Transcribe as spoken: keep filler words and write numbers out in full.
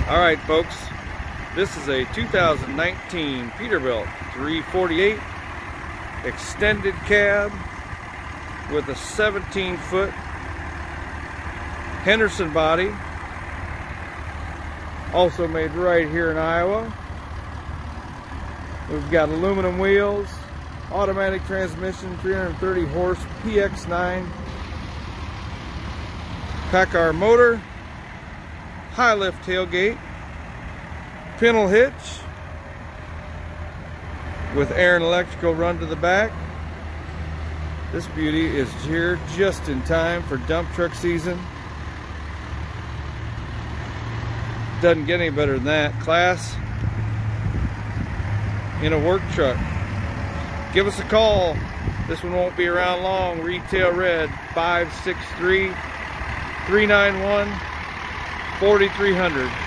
All right, folks, this is a two thousand nineteen Peterbilt three forty-eight extended cab with a seventeen foot Henderson body, also made right here in Iowa. We've got aluminum wheels, automatic transmission, three hundred thirty horse P X nine, Packard motor, high lift tailgate, pintle hitch with air and electrical run to the back. This beauty is here just in time for dump truck season. Doesn't get any better than that. Class in a work truck. Give us a call. This one won't be around long. Retail red, five six three, three nine one, four three zero zero.